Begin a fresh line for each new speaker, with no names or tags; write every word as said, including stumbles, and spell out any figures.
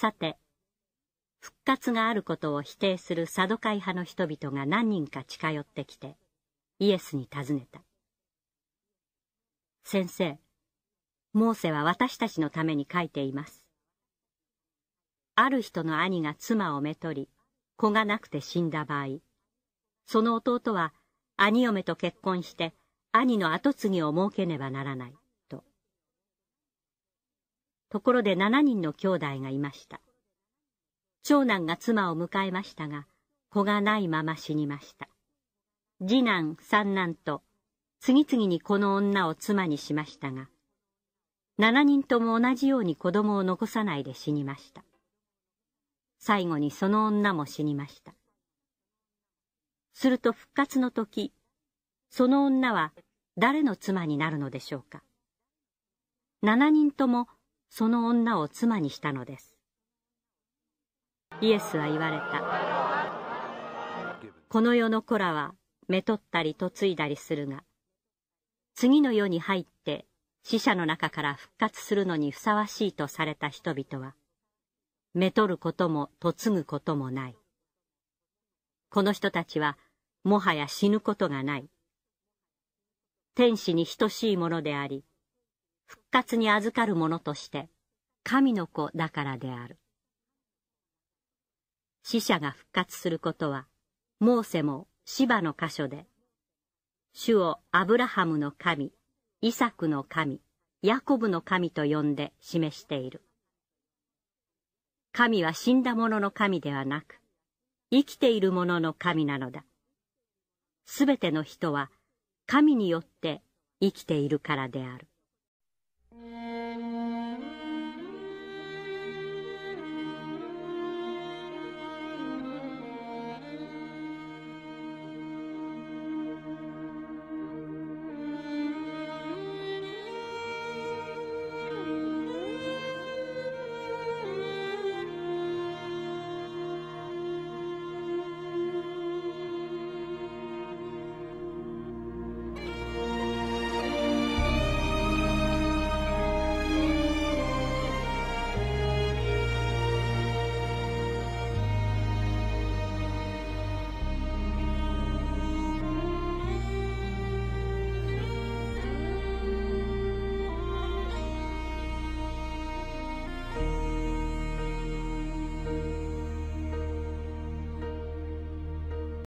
さて、復活があることを否定するサドカイ派の人々が何人か近寄ってきて、イエスに尋ねた。先生、モーセは私たちのために書いています。ある人の兄が妻をめとり、子がなくて死んだ場合、その弟は兄嫁と結婚して兄の跡継ぎを設けねばならない、と。ところで七人の兄弟がいました。長男が妻を迎えましたが、子がないまま死にました。次男、三男と、次々にこの女を妻にしましたが、七人とも同じように子供を残さないで死にました。最後にその女も死にました。すると復活の時、その女は誰の妻になるのでしょうか。七人ともその女を妻にしたのです。イエスは言われた。この世の子らはめとったり嫁いだりするが、次の世に入って死者の中から復活するのにふさわしいとされた人々は、めとることも嫁ぐこともない。この人たちはもはや死ぬことがない。天使に等しいものであり、復活に預かるものとして神の子だからである。死者が復活することは、モーセもシバの箇所で、主をアブラハムの神、イサクの神、ヤコブの神と呼んで示している。神は死んだ者の神ではなく、生きている者の神なのだ。すべての人は神によって生きているからである。